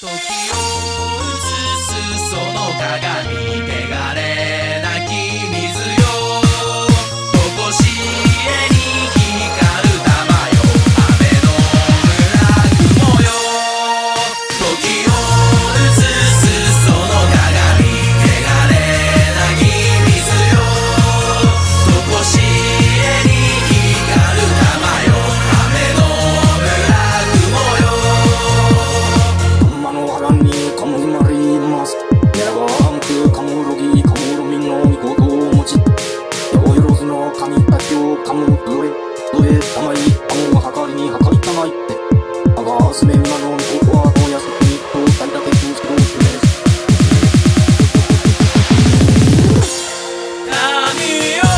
時を映すその鏡、汚れなき水よ、とこしえに光る玉よ、雨の村雲よ。時を映すその鏡、汚れなき水よ、とこしえに光る玉よ、雨の村雲よ。 天の波乱にかも生まれます。やらば暗空かもろぎかもろみの御事を持ち、よよろずの神たちをかもどえどえたまいかもはかりにはかりたまいって、あがすめ馬の御事はどやすくにとたりだけ通してどうしてです。 神よ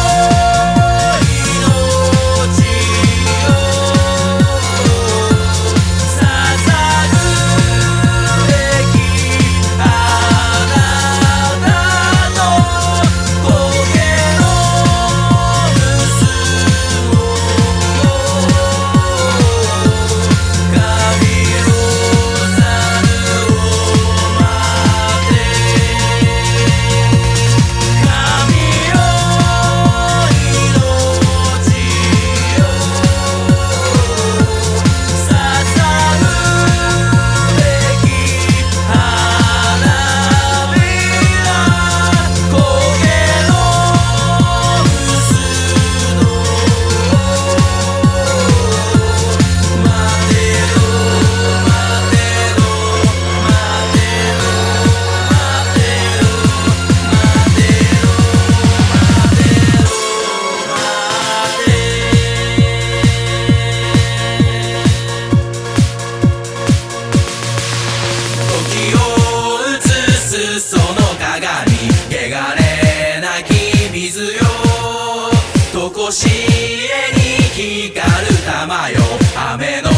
その鏡、汚れなき水よ、とこしえに光る玉よ、雨の